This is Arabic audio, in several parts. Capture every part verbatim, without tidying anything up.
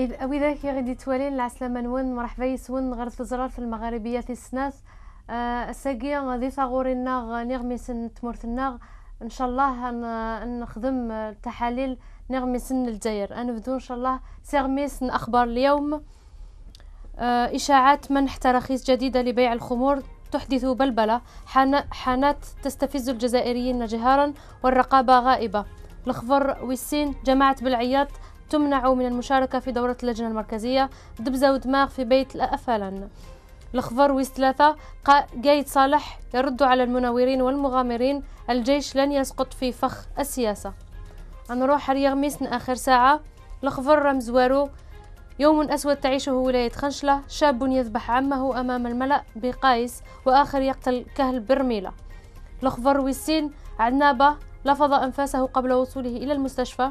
وذاك غادي توالين العسلامة نون مرحبا يسون غير الزرار في المغاربية في السناس الساقية غادي ثغورنا نغمسن تمورتنا ان شاء الله نخدم التحاليل نغمسن الجزائر انا بدو ان شاء الله سيغميس اخبار اليوم. اشاعات منح تراخيص جديدة لبيع الخمور تحدث بلبلة، حانات تستفز الجزائريين جهارا والرقابة غائبة. الخبر والسين جماعة بالعياط تمنع من المشاركة في دورة اللجنة المركزية، دبزة ودماغ في بيت الأفلان. الخبر ويس ثلاثة قايد صالح يرد على المناورين والمغامرين، الجيش لن يسقط في فخ السياسة. نروح ريغميس آخر ساعة. الخبر رمزوارو يوم أسود تعيشه ولاية خنشلة، شاب يذبح عمه أمام الملأ بقايس وآخر يقتل كهل برميلة. الخبر ويسين عنابة لفظ أنفاسه قبل وصوله إلى المستشفى،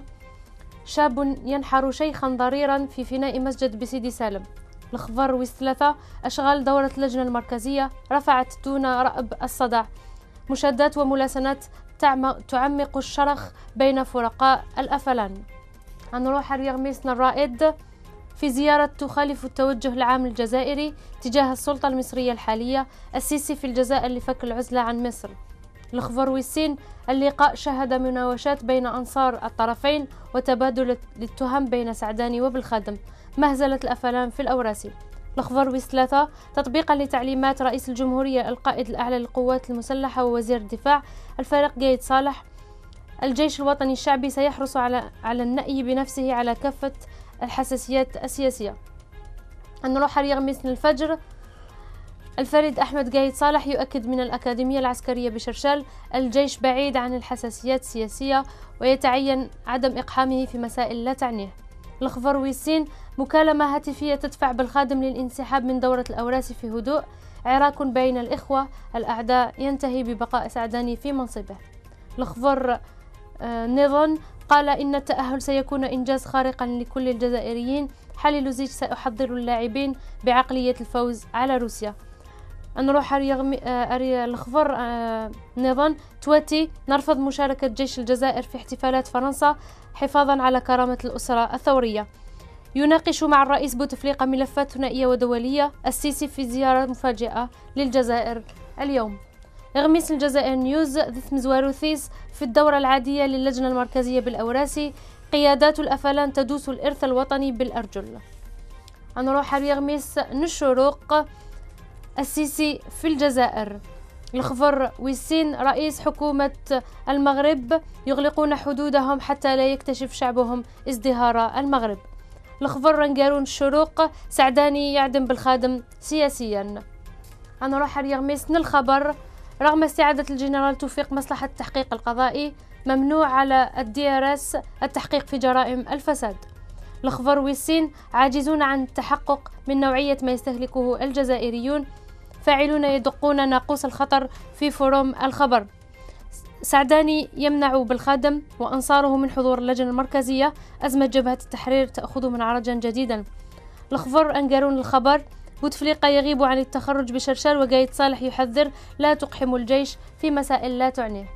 شاب ينحر شيخا ضريرا في فناء مسجد بسيدي سالم. الخبر ويس ثلاثة أشغال دورة اللجنة المركزية رفعت دون رأب الصدع، مشادات وملاسنات تعمق الشرخ بين فرقاء الأفلان. هنروح ريغميسنا الرائد في زيارة تخالف التوجه العام الجزائري تجاه السلطة المصرية الحالية، السيسي في الجزائر لفك العزلة عن مصر. الخبر والسين اللقاء شهد مناوشات بين أنصار الطرفين وتبادل التهم بين سعداني وبالخدم، مهزلة الأفلام في الأوراسي. الخبر والثلاثة تطبيقا لتعليمات رئيس الجمهورية القائد الأعلى للقوات المسلحة ووزير الدفاع الفارق قايد صالح، الجيش الوطني الشعبي سيحرص على على النأي بنفسه على كافة الحساسيات السياسية. نروح ريغميس الفجر. الفريد أحمد قايد صالح يؤكد من الأكاديمية العسكرية بشرشال الجيش بعيد عن الحساسيات السياسية ويتعين عدم إقحامه في مسائل لا تعنيه. الخبر ويسين مكالمة هاتفية تدفع بالخادم للانسحاب من دورة الأوراسي في هدوء، عراك بين الإخوة الأعداء ينتهي ببقاء سعداني في منصبه. الخبر آه نظن قال إن التأهل سيكون إنجاز خارقا لكل الجزائريين، حليل زيج سيحضر اللاعبين بعقلية الفوز على روسيا. نروح ريغمي آه الخبر آه نظن تواتي نرفض مشاركة جيش الجزائر في احتفالات فرنسا حفاظا على كرامة الأسرة الثورية. يناقش مع الرئيس بوتفليقة ملفات ثنائية ودولية، السيسي في زيارة مفاجئة للجزائر اليوم. غميس الجزائر نيوز ذث مزواروثيس في الدورة العادية للجنة المركزية بالأوراسي، قيادات الأفلان تدوس الإرث الوطني بالأرجل. نروح ريغميس نشروق السيسي في الجزائر. الخبر ويسين رئيس حكومة المغرب يغلقون حدودهم حتى لا يكتشف شعبهم ازدهار المغرب. الخبر رنقارون الشروق سعداني يعدم بالخادم سياسيا. نروح ريغميس الخبر رغم استعادة الجنرال توفيق مصلحة التحقيق القضائي، ممنوع على الدي ار اس التحقيق في جرائم الفساد. الخبر والسين عاجزون عن التحقق من نوعية ما يستهلكه الجزائريون، فاعلون يدقون ناقوس الخطر في فروم الخبر. سعداني يمنع بالخادم وأنصاره من حضور اللجنة المركزية، أزمة جبهة التحرير تأخذ منعرجا جديدا. الخبر أنقرون الخبر بوتفليقة يغيب عن التخرج بشرشال وقايد صالح يحذر لا تقحم الجيش في مسائل لا تعنيه.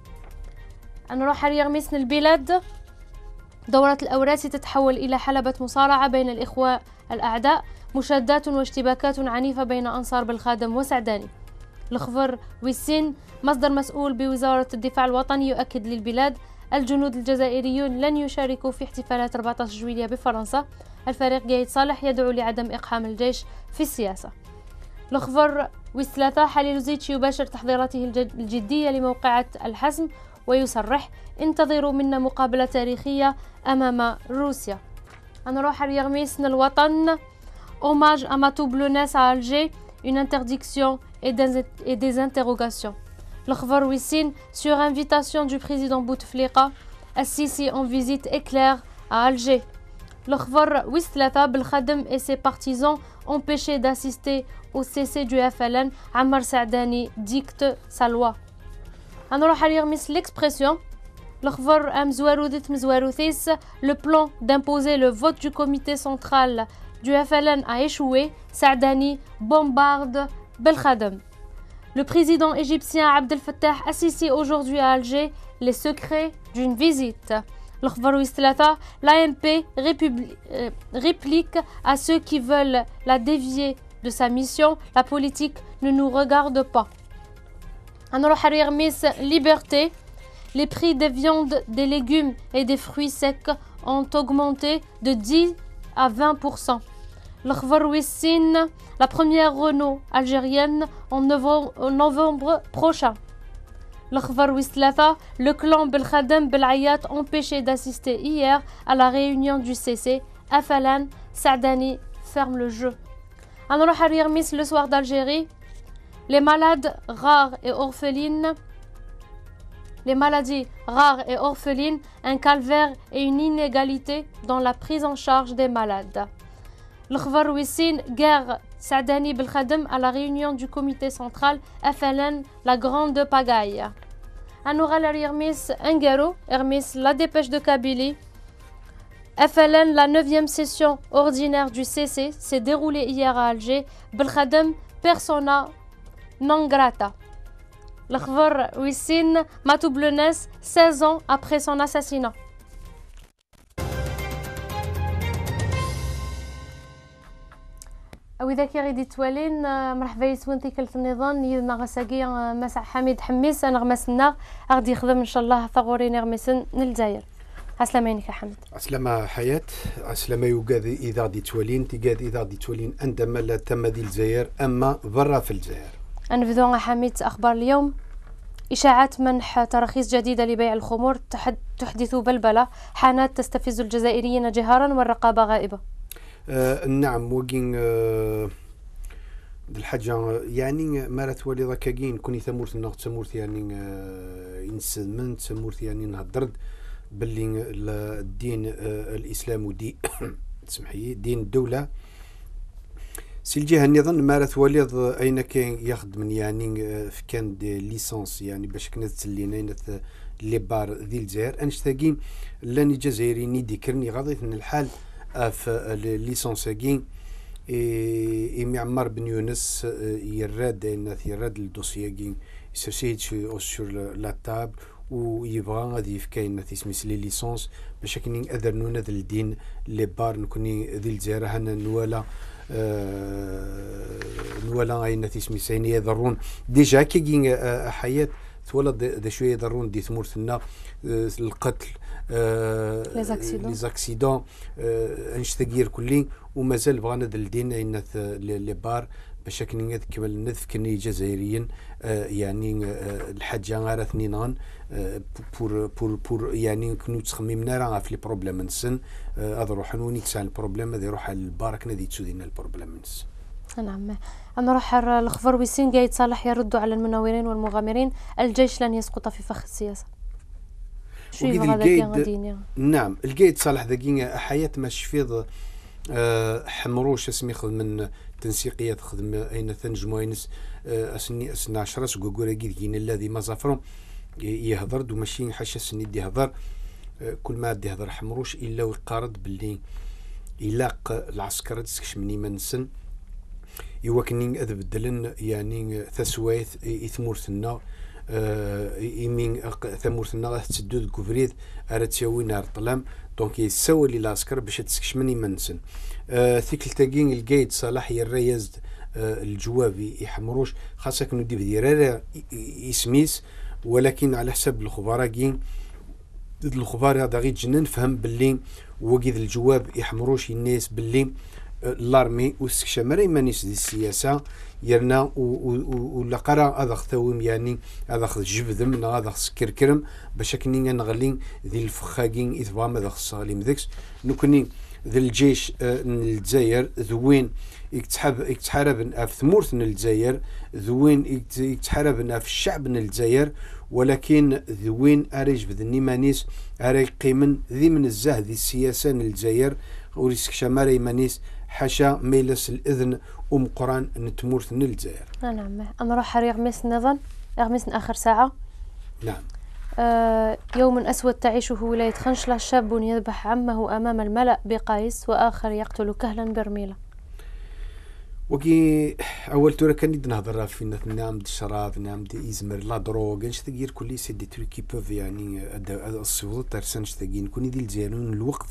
نروح ريغميس البلاد. دورة الأوراسي تتحول إلى حلبة مصارعة بين الإخوة الأعداء، مشادات واشتباكات عنيفة بين أنصار بالخادم وسعداني. الخبر والسين مصدر مسؤول بوزارة الدفاع الوطني يؤكد للبلاد الجنود الجزائريون لن يشاركوا في احتفالات أربعة عشر جويلية بفرنسا، الفريق قايد صالح يدعو لعدم إقحام الجيش في السياسة. الخبر والثلاثة حليل زيتش يباشر تحضيراته الجدية لموقعة الحسم ويصرح انتظروا منا مقابلة تاريخية أمام روسيا. نروح ريغميس الوطن. Hommage à Matou Blonès à Alger, une interdiction et des, et des interrogations. الخبر ويسين sur invitation du président Bouteflika, Assisi en visite éclair à Alger. الخبر والثلاثة بالخدم et ses partisans empêchés d'assister au cessez du F L N, Ammar Saadani dicte sa loi. هنروح ريغميس l'expression. الخبر مزواروثيس مزواروثيس le plan d'imposer le vote du comité central du F L N a échoué, Saadani bombarde Belkhadem. Le président égyptien Abdel Fattah Assisi aujourd'hui à Alger, les secrets d'une visite. الخبر ثلاثة. l'A M P réplique à ceux qui veulent la dévier de sa mission. La politique ne nous regarde pas. نروح على رميس Liberté. Les prix des viandes, des légumes et des fruits secs ont augmenté de dix à vingt pour cent. الخبر ويسين. La première Renault algérienne en novembre prochain. الخبر وثلاثة. Le clan Belkhadem Belayat empêché d'assister hier à la réunion du C C. Afalan Saadani ferme le jeu. نروح على رميس Le Soir d'Algérie. Les malades rares et orphelines Les maladies rares et orphelines, un calvaire et une inégalité dans la prise en charge des malades. الخبر ويسين. Guerre Saadani Belkhadem à la réunion du comité central. F L N la grande pagaille. Anoura Hermis Engaro, Hermis la dépêche de Kabylie. F L N la neuvième session ordinaire du C C s'est déroulée hier à Alger. Belkhadem persona non grata. الخبر ويسين. Matou Bleunès seize ans après son assassinat. وإذا كي غيدي توالين مرحبا يسون تيكلة النظام يدنا غساقي مسع حميد حميس أنا غمسنا غادي يخدم إن شاء الله ثغورين غمسن نلجاير. عسلامة يا حميد. عسلامة حياة. عسلامة يوجد إذا دي توالين تيجاد إذا دي توالين عندما لا تم دي الجزائر أما برا في الجزائر. نبدأ حميد أخبار اليوم. إشاعات منح تراخيص جديدة لبيع الخمور تحدث بلبلة. حانات تستفز الجزائريين جهارا والرقابة غائبة. آه نعم وقين آه الحاجة يعني مرات والي ذاكاين كوني ثمورت النغ تمورت يعني آه إنسان تمورت يعني نهضرد باللي الدين آه الإسلام ودي تسمحي دين الدولة سي الجهة نظن مرات والي أين كان يخدم يعني في كان دي ليسانس يعني باش كنا تسلينا لي بار ذي الجزائر أنشتاقين لاني جزائري نيدي كرني غاضيت من الحال في الليسانساكين إمي عمار بن يونس يراد إنث يراد الدوسياكين يسوسيد سور لا تاب ويبغى غادي يفكاين إنث يسميس لي ليسانس باش كنين أذرنونا ذا الدين لي بار نكوني ذي الجزائر هنا نوالا نوالا غاينا تسميس يعني يضرون ديجا كي حياة تولد دا شويه يضرون دي ثمورتنا القتل لي زاكسيدون انشتاقير كلين ومازال بغانا ذا الدين عندنا لي بار باش كني كما النذف كني جزائريين يعني الحاجه غير اثنين بور بور بور يعني كنو تخممنا راه في لي بروبليم نسن هذا روح نوني كسان البروبليم هذا يروح على البارك نادي تسودينا البروبليم نس. نعم. أنا راح الخبر ويسين قايد صالح يردوا على المناورين والمغامرين. الجيش لن يسقط في فخ السياسة. شو يبغى غادي؟ نعم القايد صالح ذاكين حياة ماش فيض أه حمروش اسمي خدم من تنسيقيات خدم أين ثنجمو ينس أه أسني أسنا عشرة سقوقورا كين الذي ما زفرهم يهضر دو ماشي حاشا سني دي هضر أه كل ما دي هضر حمروش إلا ويقارد باللي يلاق العسكر تسكش مني منسن يوكنين أذ بدلن يعني ثسويث إثمورثنا إيمين ثمورثنا تسدود كوفريد أرتساوي نار طلام دونك يسوي لي العسكر باش تسكش مني منسن ثيكل تاقين القايد صلاح يريز الجوابي يحمروش خاصة كنو دي بديرارا يسميس ولكن على حسب الخبراء كين الخبراء هذا غير جنن فهم باللي وقيد الجواب يحمروش الناس باللي لارمي واستكشامري مانيس دي السياسة يرنا ولا قرا هذا خثوم يعني هذا خذ جبذم هذا سكركرم باش كني نغلين ذي الفخاقين إثبام هذا خصالي مذكس نكوني ذي الجيش الجزائر ذوين يتحب يتحارب في ثمورث الجزائر ذوين يتحارب في الشعب الجزائر ولكن ذوين أريج بذني مانيس أريج قيمن ذي من الزهد ذي السياسة الجزائر وريسك شماري مانيس حاشا ميلس الإذن أم قرآن نتمورث الجزائر. نعم أنا راح يغمس النظام يغمس آخر ساعة. نعم. آه يوم أسود تعيشه ولاية خنشلة. شاب يذبح عمه أمام الملأ بقيس وآخر يقتل كهلا برميلة. وكي اول تورا كان نهضر في نام الشراب نام دي ازمر لا دروغ انش تغير كل سي دي تريكي بوف يعني الصوت ترسنش تاكين كوني ديال زيانون الوقت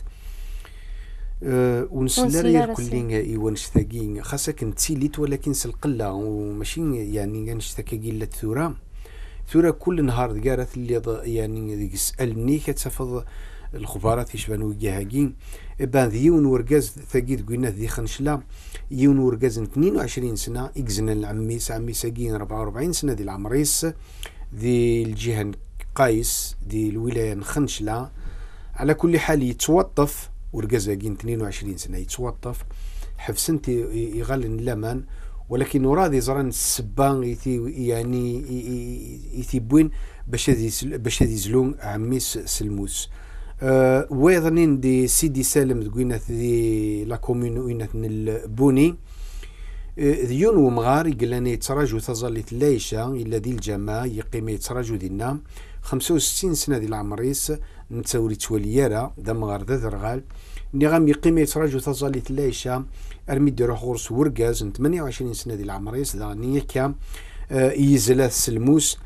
أه ونسلر كلين ايوا نشتاقين خاصك نتسيليت ولكن سلقله وماشي يعني نشتاكي لا ثورا ثورا كل نهار قالت اللي يعني يسالني كتفض الخبارات يشبانو جاهاجين بان ذيون ورقاز ثقيد قلنا ذي خنشلا يون ورقاز اثنين وعشرين سنة إجزنا العميس عميس ساقين أربعة وأربعين سنة دي العمريس ذي الجهة قايس دي الولاية خنشلا على كل حال يتوظف ورقاز هاجين اثنين وعشرين سنة يتوظف حفسنت يغلن لمن ولكن ورادي زران السبان يتي يعني يتيبوين باش باش يزلون عميس سلموس أه ويظنين دي سيدي سالم تقولنا دي لا كومون وينات البوني أه ديون ومغار يقلاني يتراجو تظل تلايشة إلا دي الجماعة يقيم يتراجو دينا خمسة وستين سنة دي العمريس نتسوري توليارا دا مغار دا درغال نغام يقيم يتراجو تظل تلايشة أرمي ديرو خورس ورقاز ثمانية وعشرين سنة دي العمريس دا نيكا أه يزلاث سلموس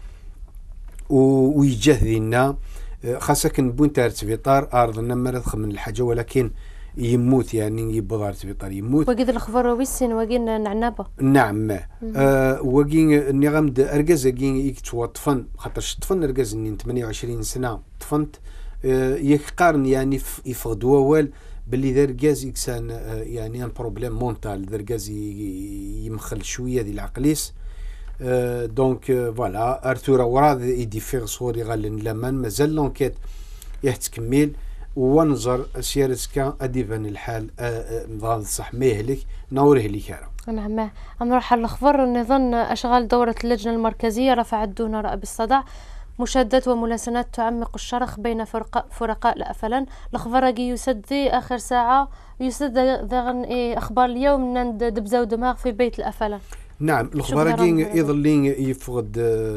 ويجاه دينا خاصة كنبون تاع السبيطار أرضنا مرض من الحاجة ولكن يموت يعني يبضار السبيطار يموت وقيد الخبر ويسين وقين نعنابة نعم آه وقين نغم أرجز قين يكتوا طفن خاطرش طفن أرجز إني ثمانية وعشرين سنة طفنت آه يقارن يعني يفقدوا وال باللي ذا رجاز يكسان آه يعني ان بروبليم مونتال ذا رجاز يمخل شوية دي العقليس أه دونك فوالا ارتورا وراد يديفير صوري غالن لمن مازال لونكيت يتكمل ونظر سيارتك اديفان الحال مضاد صح ما يهلك نوره لي كارا نعم نروح على الخبر نظن اشغال دوره اللجنه المركزيه رفعت دون رأب الصدع مشادات وملاسنات تعمق الشرخ بين فرقاء فرقاء الأفلان الخبر يسدي آخر ساعة يسد ذغن إيه أخبار اليوم نند دبزاو دماغ في بيت الأفلان. نعم الخبر يظلين يفقد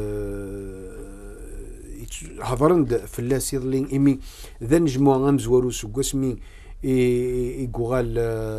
هضرند في اللاس يظلين إمي ذا نجمو غمزورو سقسمي يقوغال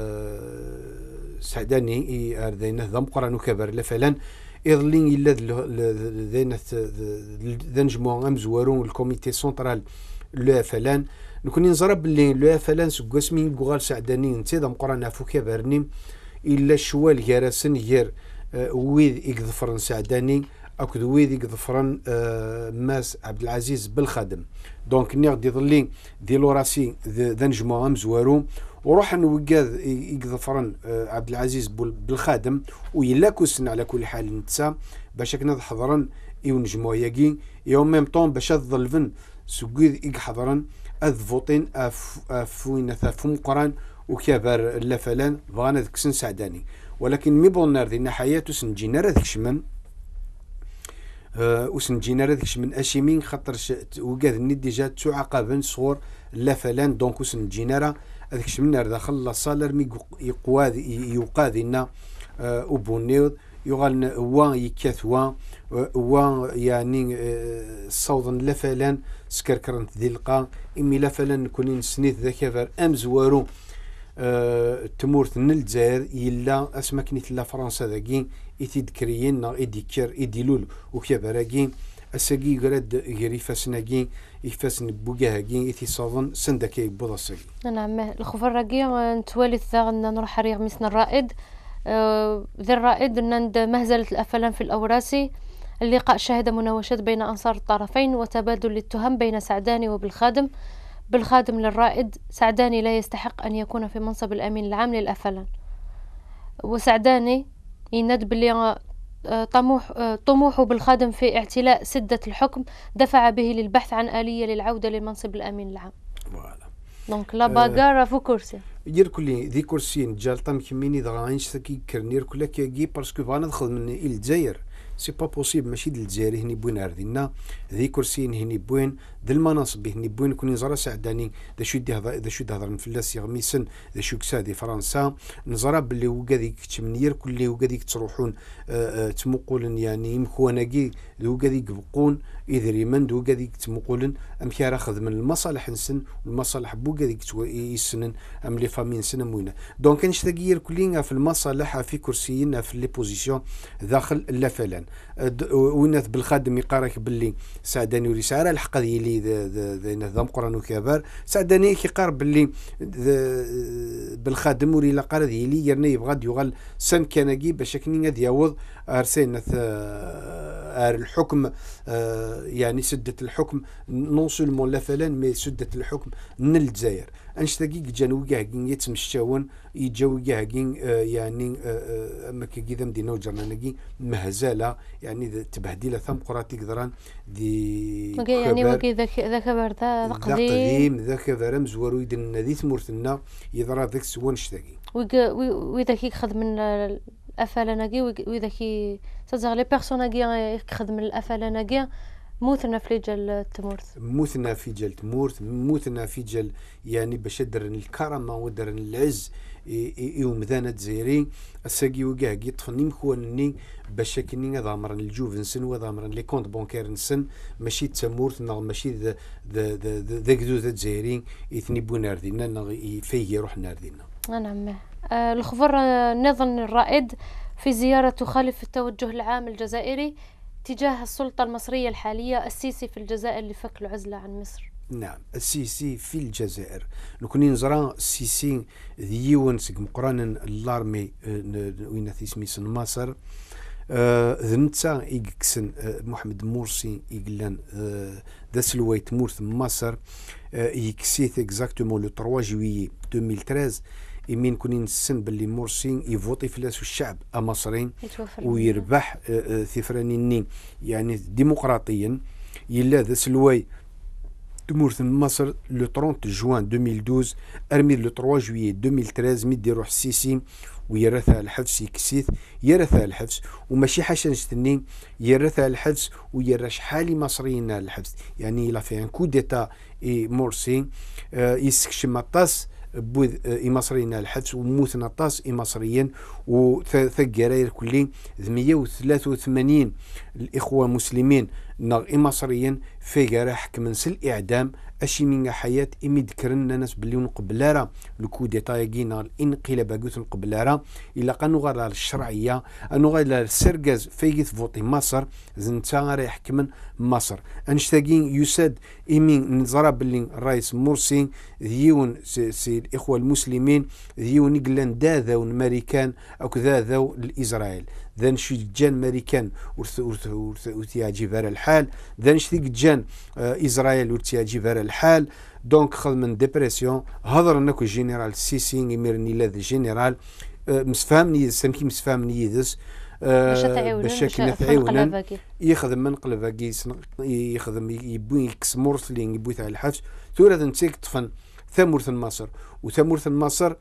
سعداني أردينه ذم قرانو كبر لفلان يظلين إلا ذين ذا نجمو غمزورو الكوميتي سنترال لفلان نكون نزرب باللي لفلان سقسمي يقوغال سعداني نتي ذم قرانا فو كبرني إلا شوال يراسن ير ويذ يقذفرن سعداني أكد ويذ يقذفرن ماس عبد العزيز بالخادم دونك نغدي ظلين دي لوراسي ذا نجمو غمزورو وروح نوقاذ يقذفرن عبد العزيز بالخادم ويلاكوسن على كل حال نتسا باش كنا حضرن ايو نجمو ياكين يوم ميم طون باش الظلفن سقيذ يحضرن اذ فوطين افوين ثافم قران وكبر اللفلان بغانا ذاك سن سعداني ولكن مي بونار دينا حياته سنجينا ذاك شمن أه وسنجينا ذاك شمن اشيمين خاطر وقاذ ني ديجا تعاقبن صور اللفلان دونك وسنجينا هذاك شمن داخل الصالر مي يقواذ يقاذنا أه وبونيود يغال هو يكاثوا هو يعني صوضن لفلان سكركرنت ذلقا امي لفلان نكون نسنيت ذاك امزوارو أه تمورت نلجزائر يلا اسماكنيت لا فرنسا ذاكين يتذكريين يديكر يديلول وكبراكين اساكي غراد غيري فاسناكين يفاسن بوكاهاكين يتصادن سندكي بوضاسكي. نعم الخبر راكي نتوالي ثاغن نروح ريغ مثل الرائد أه ذي الرائد نند مهزلة الأفلام في الأوراسي. اللقاء شهد مناوشات بين أنصار الطرفين وتبادل التهم بين سعداني وبالخادم. بالخادم للرائد سعداني لا يستحق أن يكون في منصب الأمين العام للأفلان وسعداني يند باللي طموح طموحه بالخادم في اعتلاء سدة الحكم دفع به للبحث عن آلية للعودة لمنصب الأمين العام. دونك لا باغار فو كرسي يدير كل ذي كرسيين جال طم كميني دغاينش سكي كرنير كلها كي باسكو بغا ندخل من الجزائر سي با بوسيبل ماشي د الجزائر هني بوين اردينا ذي كرسيين هني بوين ذي المناصب هني بوين كون نزرا سعداني ذا شو يدي ذا شو يهضر في اللاس يغميسن ذا شو كسادي فرنسا نزرا باللي وكاديك تشمنير كل وكاديك تروحون تمقولن يعني مخواناكي وكاديك بقون إذا من دو قاديك تمقولن أم كيرا خذ من المصالح نسن والمصالح بو قاديك يسنن أم لي فامين سن موينة دونك كانش تغيير كلنا في المصالح في كرسيين في لي بوزيسيون داخل لا فلان وينات بالخادم يقارك باللي سعداني وري سعر الحق ديالي ذا ذا قران وكبار سعداني كيقارب باللي بالخادم وري لا قار ديالي يرنا يبغى يغال سن كناكي باش كني غادي يعوض ارسينا الحكم يعني سدة الحكم نون سولمون لا فلان مي سدة الحكم من الجزائر انشتاقي جانو كاعكين يتمشاون يجاو كاعكين يعني اما كي مدينه وجرناكي مهزاله يعني تبهديله ثم قراتي قدران دي يعني وكي ذاك ذاك بردا قديم ذاك فرم زوارو يدنا ذي ثمورتنا يضرا ذاك سوان شتاقي وذاك يخدم من الافلاناكي وذاك صدق لي بيرسوناكي يخدم من الافلاناكي موثنا في جال التمورث موثنا في جال التمورث موثنا في جال يعني باش درن الكرامه ودرن العز يوم ذانا تزيري الساقي وكاع يطفني مخوانني باش كني ضامرن الجوف نسن وضامرن لي كونت بونكير نسن ماشي تمورث نغ ماشي ذا ذا ذا ذا تزيري يثني بوناردينا فيه يروح ناردينا. نعم. آه الخبر النظام الرائد في زياره تخالف التوجه العام الجزائري تجاه السلطة المصرية الحالية السيسي في الجزائر لفك العزلة عن مصر. نعم السيسي في الجزائر نكوني نزرا السيسي ديون سك مقرانا اللارمي وين ثيسميس مصر ذنتا يكسن محمد مرسي يقلان ذا سلويت مورث مصر يكسيت اكزاكتومون لو ثلاثة جويي ألفين وثلاثة عشر يمين كوني نسن باللي مرسي يفوتي فلاس الشعب المصري ويربح ثفرانيني يعني ديمقراطيا يلا ذا سلوي تمورث مصر لو ثلاثين جوان ألفين واثناشر ارمي لو ثلاثة جويي ألفين وثلاثة ميدي يروح السيسي ويرثها الحبس يكسيث يرثها الحبس وماشي حاجه نستني يرثها الحبس ويرى شحال مصريين الحبس يعني لا في ان كو ديتا اي مرسي يسكشم طاس بوذ مصريين الحبس وموتنا طاس مصريين وثقراير كلين مية وثلاثة وثمانين الاخوه المسلمين ناغ مصريين في جراح كمنسل الاعدام اشي من حياه امي ذكرنا ناس باللي نقبلارا الكو ديتا يجينا الانقلاب قوت نقبلارا الا قانو غير الشرعيه انو غير السرقاز فيغيث فوتي مصر زنتا غير يحكمن مصر انشتاقين يساد امي نزرا باللي الرئيس مرسي ديون سي, سي الاخوه المسلمين ديون يقلان داذا والماريكان او كذا ذو الاسرائيل ذا نشي جان ماريكان ورتياجي فار الحال ذا نشي جان اسرائيل ورتياجي فار الحال دونك خذ من ديبرسيون هضر انكو جينيرال السيسي يميرني لاذ جينيرال مسفهمني سمكي مسفهمني يدس باش كنثعيونا يخدم من قلباكي يخدم يبوي يكس مورثلين يبوي تاع الحبس ثورة نتيك طفن ثمورث مصر وثمورث مصر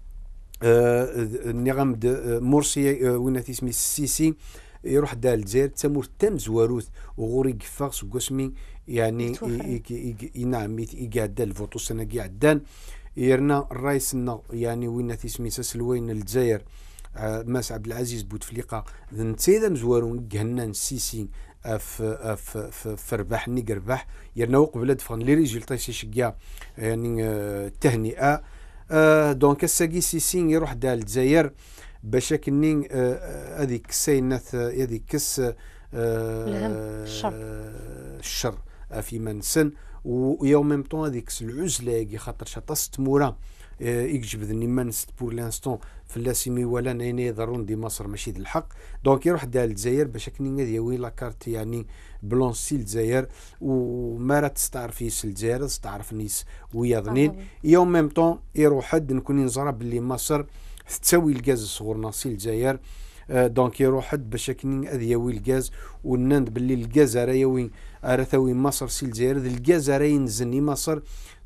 النظام مرسي وين تسمي السيسي يروح دال الجزائر تمور تم زواروث وغوري قفاقس وقسمي يعني نعم يقعد الفوتو سنة قعدان يرنا الرئيس يعني وين تسمي سلوين الجزائر ماس عبد العزيز بوتفليقه نتيذا مزوارون جهنان السيسي اف اف في رباح ني رباح يرنا قبل دفن لي ريزولطا شيشكيا يعني التهنئه آه دونك الساقي سيسي يروح دال الجزائر باش كنين هذيك السينات هذيك كس آه الشر الشر في منسن ويوم ميم طون هذيك العزله خاطر شطاس تمورا يجب ذني مانست بور لانستون في اللاسيمي ولا نيني ضرون دي مصر ماشي د الحق دونك يروح دال الجزائر باش كنين غادي يوي لاكارت يعني بلون سي الجزائر وما راه تستعرف يس الجزائر تستعرف نيس ويا ظنين يوم ميم طون يروح حد نكون نزرى باللي مصر تساوي الغاز الصغور ناصي الجزائر دونك يروح حد باش كنين غادي يوي الغاز ونند باللي الغاز راه يوي راه ثاوي مصر سي الجزائر الغاز راه ينزلني مصر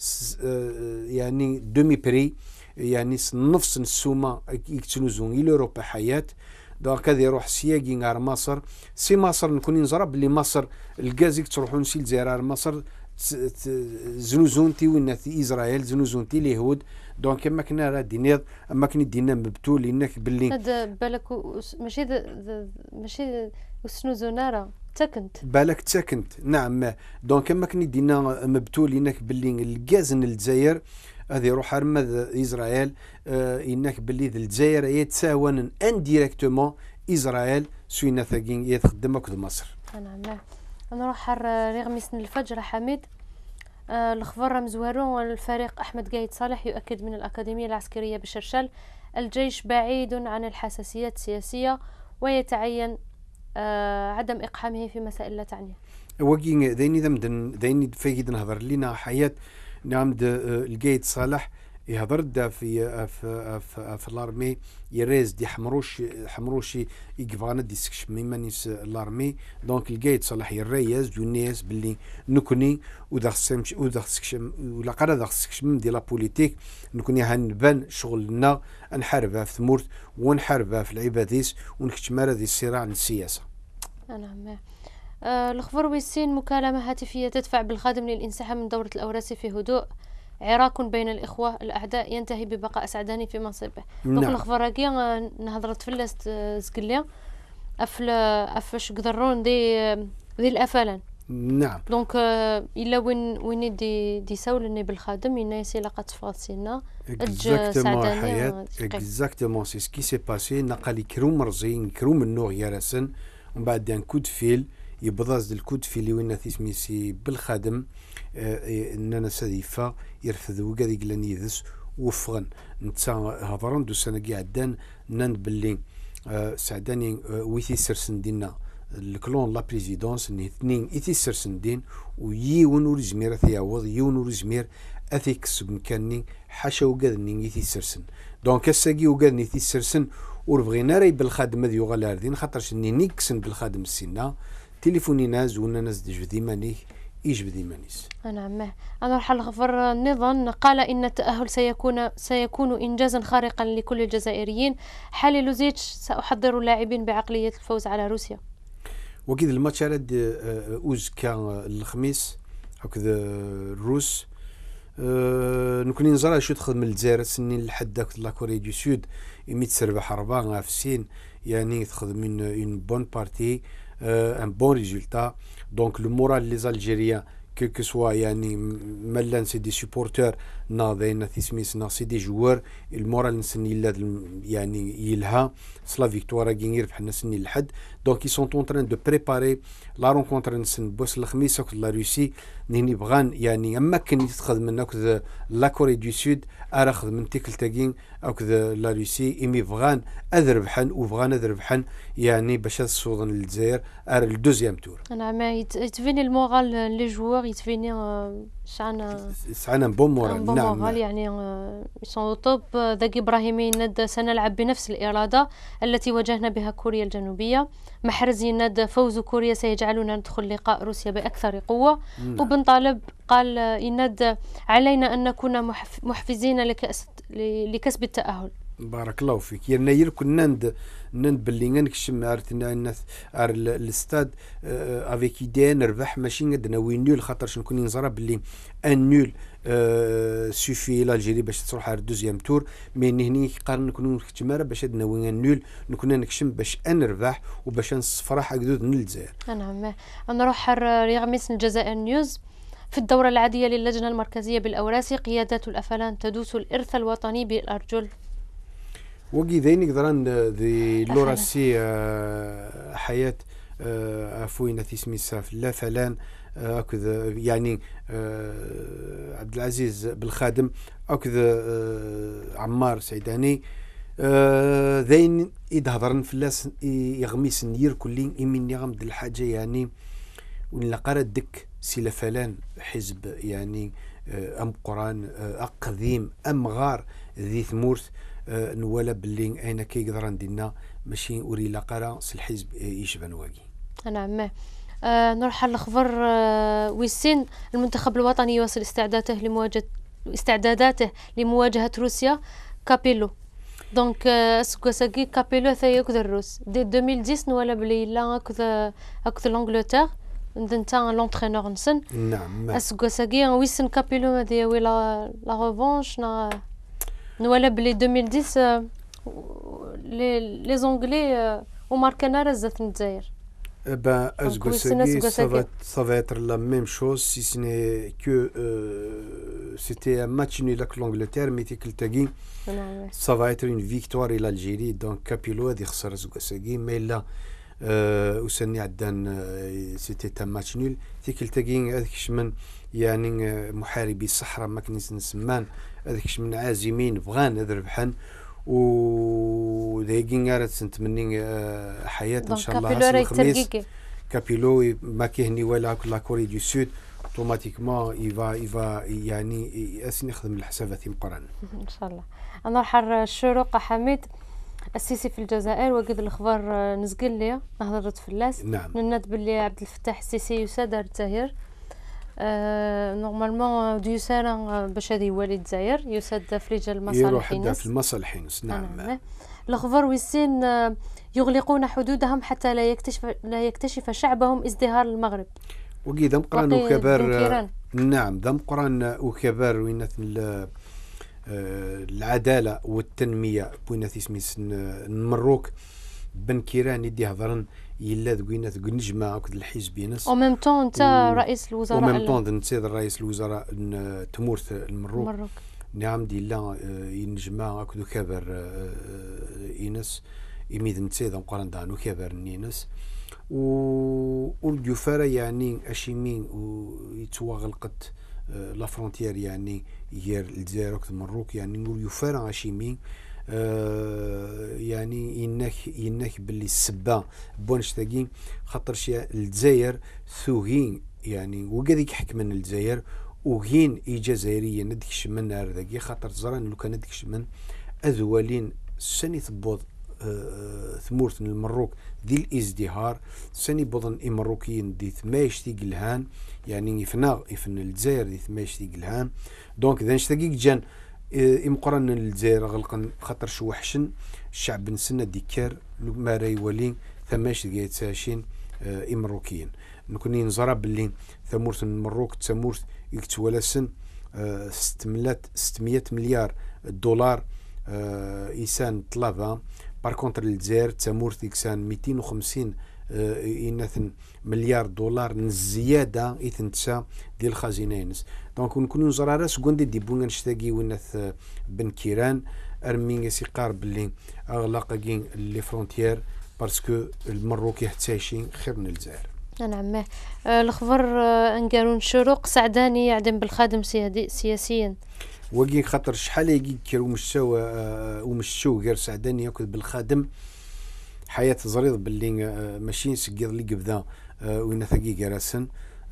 يعني دومي بري يعني نفس السومه يكتنوزون الى اوروبا حياه دونك هذا يروح سياقي غير مصر سي مصر نكون نزرب بلي مصر الغاز تروحون سي الجزائر مصر زنوزونتي وين في اسرائيل زنوزونتي اليهود دونك اما كنا راه دينيض اما كنا دينا مبتول انك باللي هذا بالك ماشي ماشي وسنوزونارا تكنت بالك تكنت نعم. دونك كما كني دينا مبتول انك باللي الغاز الجزائر هذه يروح رمض اسرائيل آه انك باللي الجزائر يتساون انديريكتومون اسرائيل سوينا ثاقين يتخدم اكد مصر. نعم انا نروح رغميس الفجر حميد. آه الخبر مزوارون الفريق احمد قايد صالح يؤكد من الاكاديميه العسكريه بشرشل الجيش بعيد عن الحساسيات السياسيه ويتعين آه عدم إقحامه في مسائل لا تعنيه. وقين ذيني ذم ذيني فايد نهضر لنا حياة نعم القايد صالح يهضر دا في في في, في الارمي يريز دي حمروش حمروشي يقفانا دي سكش ميمانيس الارمي. دونك القايد صالح يريز دو الناس باللي نكوني ودا خصمش ودا خصكش ولا قرا دا خصكش من ديال لا بوليتيك نكوني هنبان شغلنا نحاربها في ثمورت ونحاربها في العباديس ونكتمال هذه الصراع السياسه. نعم. آه الخبر ويسين مكالمة هاتفية تدفع بالخادم للانسحاب من دورة الأوراسي في هدوء. عراك بين الإخوة الأعداء ينتهي ببقاء سعداني في منصبه. نعم. دونك الخبر هاكي نهضرت في اللاست زكليا أفل أفش قدرون دي دي الأفلان. نعم. دونك إلا وين وين دي دي سولني بالخادم إنه يسي لقات فاصينا اكزاكتومون حياة اكزاكتومون سي سكي سي باسي نقالي كروم مرزين كروم النوغ يارسن ومن بعد دان كود فيل يبضاز الكود فيلي وين ثيسميسي بالخادم آه اننا سديفا يرفض وقاذي قلن يذس وفغن نتا هضران دو سنة قاعدان نان باللي آه سعداني آه ويثي سرسن دينا الكلون لا بريزيدونس ني اثنين ايثي سرسن دين ويون ورزمير ثياوض يون ورزمير اثيكس مكاني حاشا وقاذني ايثي سرسن دونك الساقي وقاذني ايثي سرسن وربغينا راي بالخادم هذي يغال هاردين خاطرش اني نيكسن بالخادم السنة تليفوني ناز ونا ناز دجبد يمانيه يجبد يمانيس. نعم. أنا راح الخبر النظام قال إن التأهل سيكون سيكون إنجازا خارقا لكل الجزائريين. حالي لوزيتش سأحضر اللاعبين بعقلية الفوز على روسيا. وكذا الماتش على أوز كان الخميس هكذا الروس أه نكون نزرع شو تخدم الجزائر سنين لحد لا كوريا دو سود يميت سربح أربعة في السين يعني تخدم من une bonne partie euh, un bon résultat. Donc le moral des Algériens quel que soit يعني ملان سي دي سوبورتور ناضين ثيسميس نا سي دي جوار المورال نسني لا يعني يلها سلا فيكتوار كي يربح نسني لحد. دونك ils sont en train de préparer la rencontre نسن بوس الخميس وقت لا روسي نهني بغان يعني اما كان يتخذ من اكذا لا كوري دو سود اراخذ من تيكل تاكين اكذا لا روسي ايمي بغان اذربحن وبغان اذربحن يعني باش تصودن للجزائر ار الدوزيام تور. نعم يتفيني المورال لي جوار يتفيني شعنا شعنا بون مورال. نعم مورال يعني سون توب. ذاك ابراهيمي ند سنلعب بنفس الاراده التي واجهنا بها كوريا الجنوبيه. محرزي ند فوز كوريا سيجعلنا ندخل لقاء روسيا باكثر قوه. نعم. وبن طالب قال إند علينا أن نكون محفزين لكسب التأهل. بارك الله فيك. يعني يركن نند نند باللي نكشم عرفتنا الناس ار الاستاد افيك ايدي نربح ماشي عندنا وين نول خاطرش نكون نزرب باللي ان نول سوفي لالجيري باش تروح على الدوزيام تور مي هني قارن نكونوا نختمره باش عندنا وين نول نكون نكشم باش نربح وباش نصفرح حدود من الجزائر. نعم نروح ريغميس الجزائر نيوز. في الدورة العادية للجنة المركزية بالأوراسي قيادات الأفلان تدوس الإرث الوطني بالأرجل. وقي ذينك دران ذي لوراسي حياة عفوينا تسمي ساف لا فلان أكذا يعني عبد العزيز بالخادم أكذا عمار سعيداني ذين يدهضرن فلاس يغميس نير كلين إمين يغمد الحاجة يعني ولا قرأ دك سيلا فلان حزب يعني أم قرآن أقديم أم غار ذي ثمورث نوالا باللي أين كي يقدر عندنا ماشي أوري لا قرا سي الحزب يشبه نواقي. نعم. آه نروح على الخبر آه ويسين المنتخب الوطني يواصل استعداداته لمواجهة استعداداته لمواجهة روسيا. كابيلو دونك اسكوساكي كابيلو ثايك الروس دي ألفين وعشرة نوالا بلي لا أكذا أكذا لانجلتير نتا لونترينور نسن. نعم. اسكوساكي ويسن كابيلو هذه ولا لا ريفونش نا نوالا بلي ألفين وعشرة لي لي زونغلي وماركنا رزات الجزائر. Ben, ça va, ça va être la même chose, si ce n'est que euh, c'était un match nul avec l'Angleterre, mais ça va être une victoire et l'Algérie. Donc, Capillo a dit que mais là, euh, c'était un match nul. تيكلتاكين هذاك الشمن يعني محاربي الصحراء ما كنيس نسمان هذاك الشمن عازمين بغان هذا ربحان ودايقين غير تنتمني حياة ان شاء الله هذا الخميس كابيلو ما كيهني ولا لا كوري دو سود اوتوماتيكمون يفا يفا يعني اسني يخدم الحسابات مقرن ان شاء الله. انا حر الشروق حميد السيسي في الجزائر وقد الاخبار نزقل لي هضرت في اللاس. نعم. نناد باللي عبد الفتاح السيسي يسادر الجزائر أه نورمالمون دو يسار باش هذه يولي الجزائر يساد في رجال المصالح يروح في المصالح نعم. نعم. الاخبار ويسين يغلقون حدودهم حتى لا يكتشف لا يكتشف شعبهم ازدهار المغرب. وقي ذم قران وكبر نعم ذم قران وكبر وينث العداله والتنميه بوينات اسمي المروك بن كيران يدي هضرن يلا ذوينا ذوك نجمه هكذا الحزب ينس او ميم طون انت رئيس الوزراء او ميم طون انت رئيس الوزراء تمورث المروك المروك نعم دي لا ينجمه هكذا كبر ينس يميد نتسيد مقارنة دانو كبر نينس و والجفارة يعني اشيمين ويتوغلقت لا فرونتيير يعني غير الجزائر وقت المروك يعني نقول يفارق اشيمين آه يعني ينك ينك باللي السبا بونشتاقين خاطر شي الجزائر ثوهين يعني وكذيك حكمن الجزائر وغين إجازيرية ندكش من هذاكي خاطر زران لو كان ندكش من أذوالين سني ثبوض آه ثمورت المروك ذي الازدهار سني بوضن المروكيين دي ثماش تيق الهان يعني يفناغ يفن الجزائر دي ثماش تيق الهان دونك ذا نشتاقيك جان إمقرن الجزائر غلقن خاطر شو وحشن الشعب نسنا ديكار ما راي ولين ثماش تيق تساشين آه المروكيين نكوني نزرب باللي ثمورت المروك تمورت يكتولا سن آه ستمية مليار دولار آه إيسان طلبها بار كونتر الجزائر تمورت إكسان مئتين وخمسين آه إنثن مليار دولار نزيادة إثن تسا ديال الخزينينس دونك نكونو نزرا راس كوندي دي بونا نشتاقي ونث بن كيران أرمين سيقار باللي أغلاقين لي فرونتيير باسكو المروك يحتاجين خير من الجزائر. نعم. الخبر انقالون شروق سعداني يعدم بالخادم سياسيا وقين خاطر شحال يجي كير ومشاو ومشاو غير سعداني ياكل بالخادم حياة زريض باللي ماشي نسقيض لي قبذا وين ثقي كراسن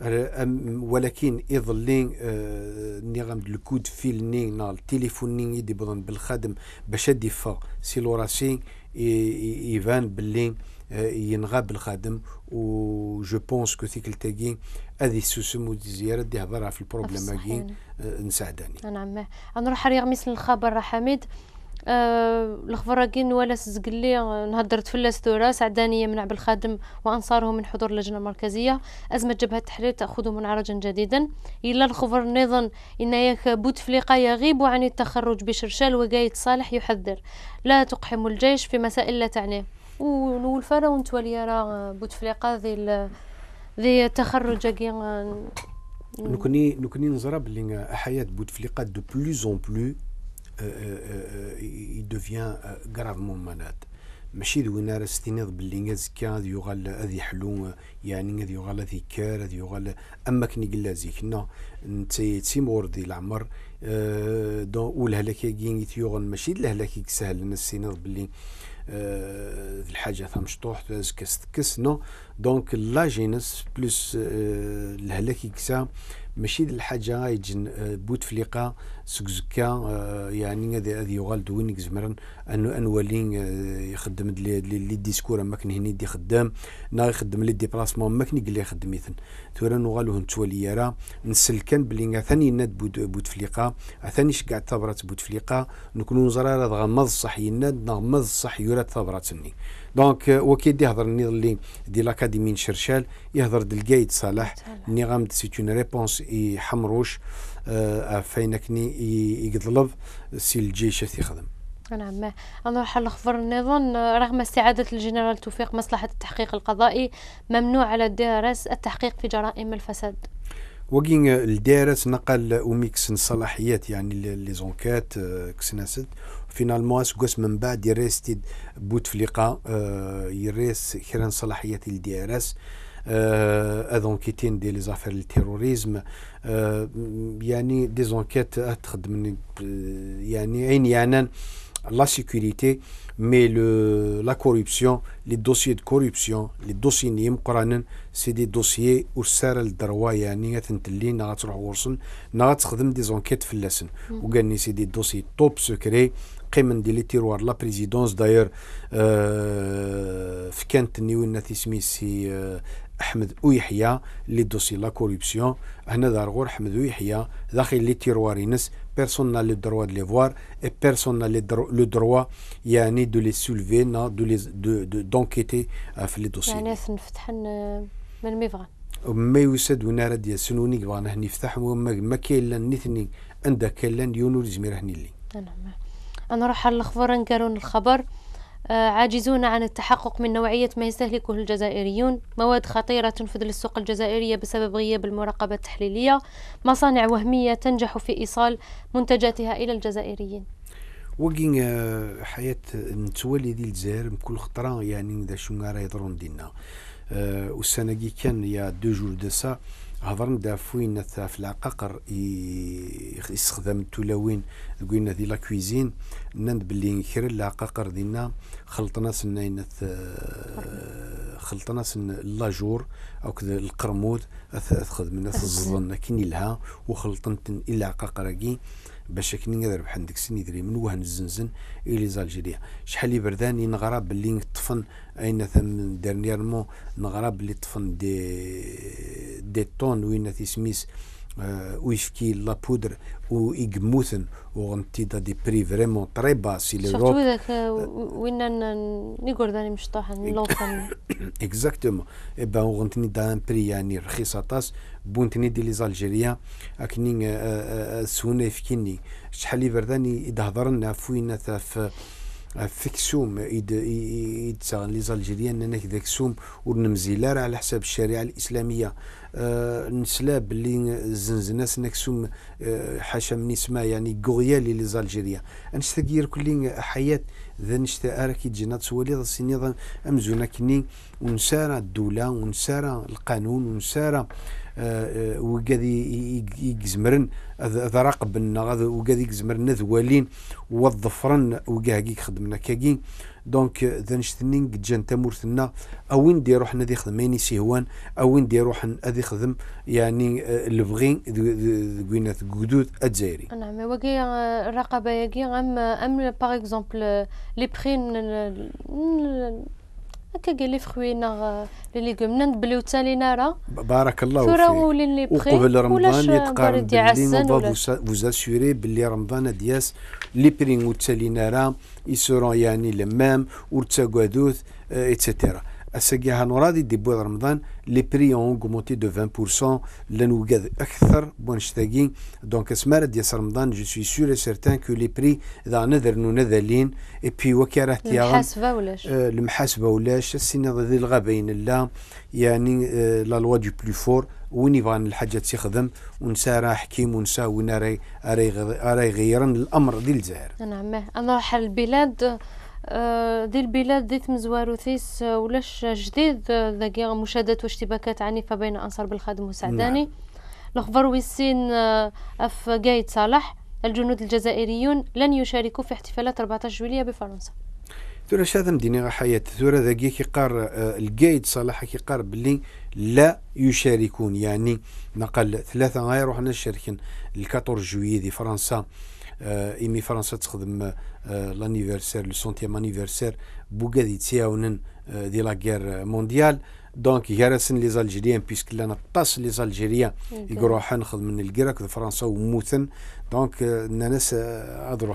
ولكن يظلين نيغام الكود فيل ني نال التليفون ني يدي بضن بالخادم باش يدفع سيلوراسي يفان باللي ينغاب الخادم و جو بونس كو ثيك التاكين هذه السوسم والزياره دي هضرها في البروبليم هاكي نساعداني. نعم. نروح ريغميس للخبر راه حميد أه الخبر راكين ولا سزقلي نهضرت في الاسطوره سعداني يمنع بالخادم وانصاره من حضور اللجنه المركزيه ازمه جبهه التحرير تاخذ منعرجا جديدا الا الخبر نظن ان ياك بوتفليقه يغيب عن التخرج بشرشال وقايد صالح يحذر لا تقحم الجيش في مسائل لا تعنيه والفرا ونتولي راه بوتفليقه ذي ذي التخرج كي نكوني نكوني نزرب باللي حياه بوتفليقه دو بلوز اون بلو il devient gravement malade ماشي دوينا راه استناض باللي زكا هذا يغال هذه حلو يعني هذا يغال هذه كار هذا يغال اما كني قلا زيكنا انت تيمور ديال العمر دون والهلاك كاين يثيغن ماشي الهلاك سهل الاستناض باللي الحاجه ثم مشطوح كس كس نو دونك لا جينس بلس الهلاك كسا ماشي الحاجه غايجن بوتفليقه سكزكا يعني هذا هذا يغال دوينك زمرن انه انولين يخدم لي لي ديسكور ما كان هني دي خدام نا يخدم لي ديبلاسمون ما كان يقول يخدم مثلا تورا نغالو نتولي راه نسلكن بلي ثاني ناد بوتفليقه ثاني شكاع ثبرات بوتفليقه نكونوا نزرا راه غمض الصح يناد نغمض الصح يرات ثبراتني دونك وكيد يهضر النيض اللي دي لاكاديمي نشرشال يهضر دلقايد صالح نظام سي اون ريبونس يحمروش فينكني يقلب سي الجيش يخدم نعم. نروح على الأخبار النظام. رغم استعادة الجنرال توفيق مصلحة التحقيق القضائي، ممنوع على الدي ار اس التحقيق في جرائم الفساد. وكين الدي ار اس نقل وميكس الصلاحيات يعني لي زونكات كسناسد فينالمون اسكوس من بعد يريستيد بوتفليقه يريس خيران صلاحيات الدي ار اس اذونكيتين دي لي زافير التيروريزم يعني دي زونكات تخدم يعني عين يعنان la sécurité, mais le, la corruption, les dossiers de corruption, les dossiers نيم قرانا سي دي دوسيي وسار الدروا يعني تنتلي نا تروح ورسن نا تخدم دي زونكيت في اللسن وقالني سي دي دوسيي توب سكري قيمن دي لي تيروار لا بريزيدونس داير في كانت نيونا تسميسي آه احمد ويحيى لي دوسي لا كوريبسيون هنا دار غور احمد ويحيى داخل لي تيروارينس بيرسون نا لو دروا دو لي فوار اي بيرسون نا لو دروا يعني دو لي سولفي نا دو لي دو دونكيتي في لي دوسي يعني نفتح من الميفغان ما يوسد ونارا ديال سنوني بغانا نفتح وما ما كاين لا نثني عندك كاين لا يونو زمير هني لي نعم. انا نروح على الاخبار نقرون الخبر. عاجزون عن التحقق من نوعية ما يستهلكه الجزائريون، مواد خطيرة تنفذ للسوق الجزائرية بسبب غياب المراقبة التحليلية، مصانع وهمية تنجح في إيصال منتجاتها إلى الجزائريين. وكين حياة نتولي ديال الجزائر بكل خطرة يعني دا شو راه يضرون دينا والسنة كي كان يا دو جور دو سا هضرنا دا فوين في العقاقر يستخدم التلاوين قلنا دي لا كويزين نند باللي خير العقاقر دينا خلطنا سنين خلطنا سن لاجور او كذا القرمود اخذ من الظن كني لها وخلطنت الى عقاقركي باش كني نقدر بحال ديك السن يدري من وهن الزنزن الى زالجيريا شحال برداني نغرا باللي طفن اين ثم ديرنييرمون نغرا باللي طفن دي دي طون وين تسميس ويفكي لا بودر ويقموثن وغنتي دا دي بري فريمون تري باسي لوروب شفتو ذاك وين نيقول داني مشطوحه نلوفن اكزاكتومون اي با وغنتني دا ان بري يعني رخيصه طاس بونتني دي لي زالجيريا اكني سونا يفكيني شحال برداني يدهضرنا فوين في فيكسوم يد يتسال لي زالجيريان انك ذاك سوم ونمزيلار على حساب الشريعه الاسلاميه أه نسلاب اللي زنزناس نكسوم أه حاشا من اسمها يعني غوريالي لي زالجيريا نشتاقير كل حياه ذا نشتا اراكي تجينا تسولي ذا السنيضه امزونا كني ونسارا الدوله ونسارا القانون ونسارا أه وكادي يجزمرن ذا راقبنا وكادي يجزمرن ذوالين وظفرن وكاكي خدمنا كاكي دونك ذا نشتنين جان تمورثنا او وين دي روحنا دي خدميني سيهوان او وين دي روح ادي خدم يعني البغين كوينات قدود الجزائري. نعم وكي الرقابه ياكي ام ام باغ اكزومبل لي برين هكا قال لي فخوينا لي ليغوم نبليو تالينا راه بارك الله فيك ولين لي بخي وقبل رمضان يتقارب باللي فوز اسوري باللي رمضان دياس لي برين وتالينا راه يسرون يعني لمام ورتساكادوث ايتترا اساكي هانورادي دي بو رمضان لي بري اون اوغمونتي دو عشرين بالمية لنوجد اكثر بونشتاغين دونك اسمار ديال رمضان جو سوي سور اي سيرتان كو لي بري اذا نذرنو نذلين اي بي وكا راه تياغ المحاسبه ولاش آه المحاسبه ولاش السنه ذي الغابين لا يعني آه لا لوا دو بلو فور وين يبغى الحاجه تيخدم ونسى حكيم ونسى وين راي راي غيرن الامر ديال الجزائر. نعم انا راح البلاد دي البلاد دي مزواروثيس ولاش جديد ذاكي مشاهدات واشتباكات عنيفة بين أنصار بالخادم وسعداني. نعم. الأخبار ويسين أف قايد صالح الجنود الجزائريون لن يشاركوا في احتفالات أربعة عشر جويلية بفرنسا. ثورة شاذا مدينة حياة ثورة ذاكي كيقار القايد صالح كيقار باللي لا يشاركون يعني نقل ثلاثة غير روحنا الشركين الكاتور جويي دي فرنسا آه إيمي فرنسا تخدم آه لانيفرسير لو سونتيام انيفرسير بوكادي تياونن آه دي لا غير مونديال دونك يارسن لي زالجيريان بيسك لنا طاس لي زالجيريان يروحن نخدم من الكراك فرنسا وموثن دونك الناس آه روحن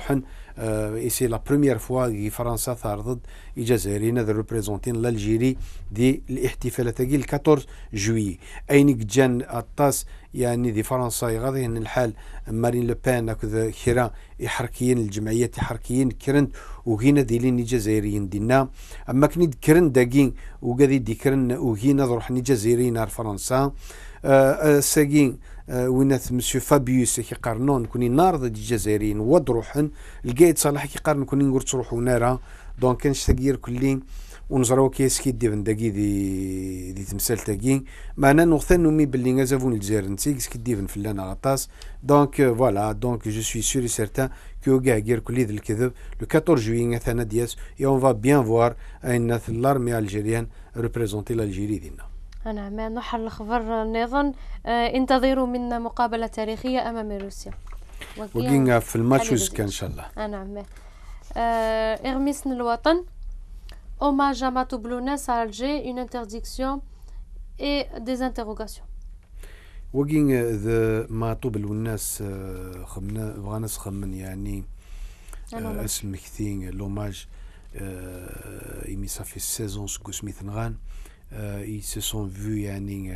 اي سي لا بروميير فوا كي فرنسا تعرض الجزائريين هذا ريبريزونتين لالجيري دي الاحتفالات تاعي ل أربعطاش جويي اين جان الطاس يعني دي فرنسا غادي ان الحال مارين لو بان هكذا كرا يحركيين الجمعيات يحركيين كرنت وهنا ديلين الجزائريين دينا اما كني كرن داكين وغادي ديكرن وهنا نروح الجزائريين على فرنسا أه ساكين أه وينات مسيو فابيوس كيقارنون كوني نارض الجزائريين ودروحن القايد صالح كيقارن كوني نقول تروحوا نارا دونك كانش تغيير كلين ونزراو كيس كي ديفن داكي دي دي تمثال تاكي معنا نوثن نومي باللي غازافون الجزائر نتي كي ديفن فلانا غطاس دونك فوالا دونك جو سوي سور سيرتان كو كاع غير كل ذا الكذب لو أربعطاش جويي ثنا دياس اي اون فا بيان فوار ان لارمي الجيريان ريبريزونتي الجيري ديالنا. نعم نروح الخبر نظن انتظروا منا مقابلة تاريخية أمام روسيا وكينا في الماتشوز كان إن شاء الله. نعم إغميسن الوطن hommage à Matou Blounès à Alger, une interdiction et des interrogations. وكين ذا ماتو بالناس خمنا بغانا نخمن يعني اسم كثير لوماج ايمي صافي سيزون سكو سميث نغان ils se sont vus يعني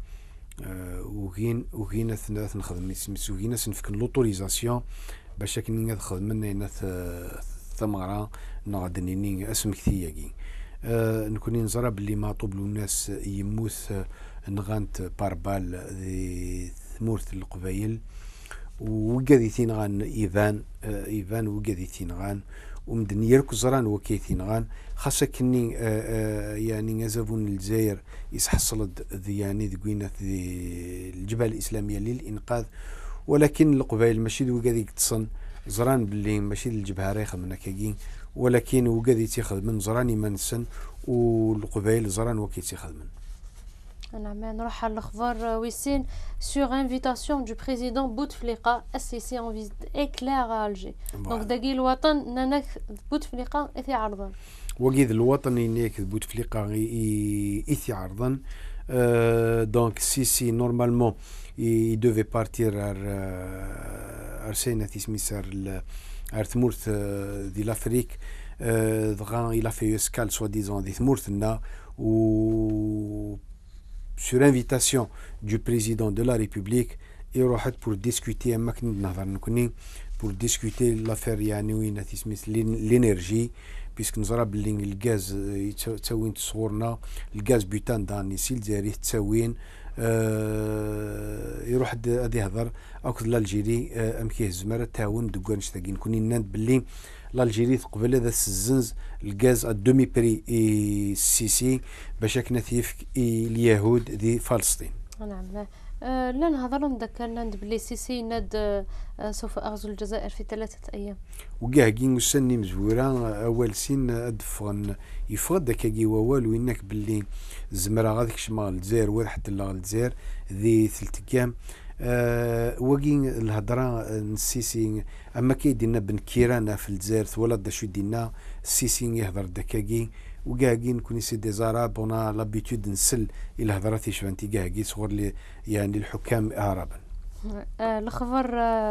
وكين وكين ثلاث نخدم سميت وكين نفك لوتوريزاسيون باش كني نخدم لنا ثمره نغدنيني اسم كثير كي نكوني نزرى باللي ماتو بالناس يموت نغانت باربال ذي ثمورت القبايل وقاذيتين غان ايفان ايفان وقاذيتين غان ومدن يركو زران وكيثين غان خاصة كني يعني غازافون الجزائر يسحصلت ذي يعني ذي قوينة ذي الجبال الإسلامية للإنقاذ ولكن القبايل ماشي ذو قاذي تصن زران باللي ماشي الجبهة رايخة من كاكين ولكن وقاذي تيخذ من زراني منسن والقبايل زران وكي تيخذ من. نعم نروح على الأخبار ويسين sur invitation du président Bouteflika السيسي en visite éclair à Alger. donc داكي الوطن نانك بوتفليقة إثي عرضا. وقيد الوطن ينيك بوتفليقة إثي عرضا. donc السيسي normalement il devait partir à Arsène Tismisar à Thmourt de l'Afrique. il a fait escale soi-disant de Thmourt ou sur invitation du président de la République et pour discuter pour discuter l'affaire يعني l'énergie puisque nous avons le gaz يتساوين تصورنا الغاز بيتان داني سيل زاري تساوين يروح هذا يهضر اكد الجيري ام كيهز مره تعاون دكانش تاكين كوني ناند باللي الجيري قبل هذا الزنز الغاز الدومي بري السيسي باش كنا تيفك اليهود دي فلسطين. نعم أه لا نهضروا نذكرنا بلي السيسي ناد أه سوف اغزو الجزائر في ثلاثه ايام وكاع كي نسني مزوره اول سين ادفغن يفرض داك والو وينك باللي زمره غاديك شمال الجزائر ولا حتى لا الجزائر ذي ثلاث ايام أه وكين الهضره السيسي اما كيدينا بن كيرانا في الجزائر ولا داشو دينا السيسي يهضر داكاكي وكاعي نكوني سي دي زاراب ونا لابيتود نسل الى هضراتي شفانتي كاعي صغر لي يعني الحكام هربا. الخبر